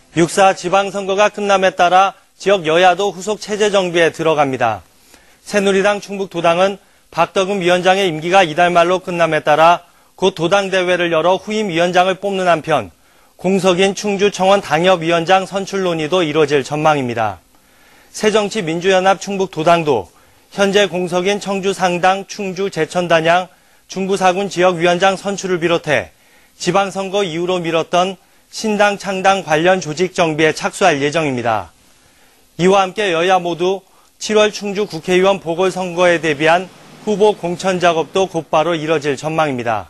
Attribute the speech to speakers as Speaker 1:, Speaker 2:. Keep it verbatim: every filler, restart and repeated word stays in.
Speaker 1: 육 사 지방선거가 끝남에 따라 지역 여야도 후속 체제 정비에 들어갑니다. 새누리당 충북도당은 박덕흠 위원장의 임기가 이달 말로 끝남에 따라 곧 도당대회를 열어 후임 위원장을 뽑는 한편 공석인 충주청원 당협위원장 선출 논의도 이뤄질 전망입니다. 새정치민주연합 충북도당도 현재 공석인 청주상당, 충주 제천단양, 중부사군 지역위원장 선출을 비롯해 지방선거 이후로 미뤘던 신당 창당 관련 조직 정비에 착수할 예정입니다. 이와 함께 여야 모두 칠월 충주 국회의원 보궐선거에 대비한 후보 공천 작업도 곧바로 이뤄질 전망입니다.